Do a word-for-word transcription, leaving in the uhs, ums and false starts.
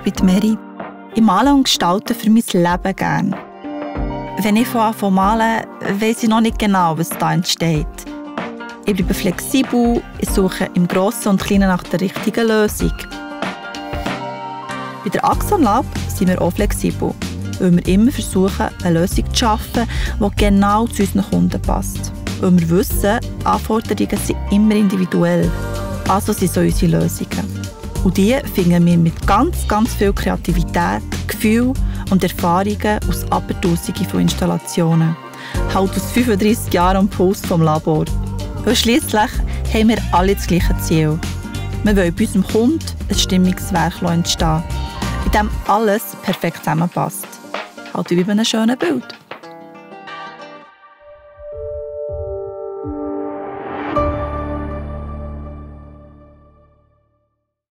bin Mary. Ich male und gestalte für mein Leben gerne. Wenn ich anfange zu malen, weiss ich noch nicht genau, was da entsteht. Ich bleibe flexibel, ich suche im Grossen und Kleinen nach der richtigen Lösung. Bei der Axon Lab sind wir auch flexibel, weil wir immer versuchen, eine Lösung zu schaffen, die genau zu unseren Kunden passt. Weil wir wissen, Anforderungen sind immer individuell, also sind so unsere Lösungen. Und die finden wir mit ganz, ganz viel Kreativität, Gefühl und Erfahrungen aus Abertausenden von Installationen. Halt aus fünfunddreissig Jahren am Puls vom Labor. Weil schliesslich haben wir alle das gleiche Ziel. Wir wollen bei unserem Kunden ein Stimmungswerk entstehen, in dem alles perfekt zusammenpasst. Halt wie bei einem schönen Bild.